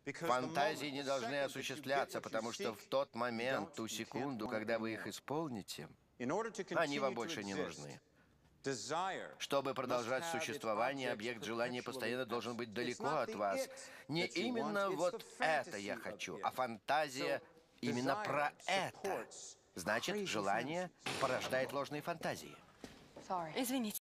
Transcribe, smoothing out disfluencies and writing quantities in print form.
Фантазии не должны осуществляться, потому что в тот момент, ту секунду, когда вы их исполните, они вам больше не нужны. Чтобы продолжать существование, объект желания постоянно должен быть далеко от вас. Не именно вот это я хочу, а фантазия именно про это. Значит, желание порождает ложные фантазии. Извините.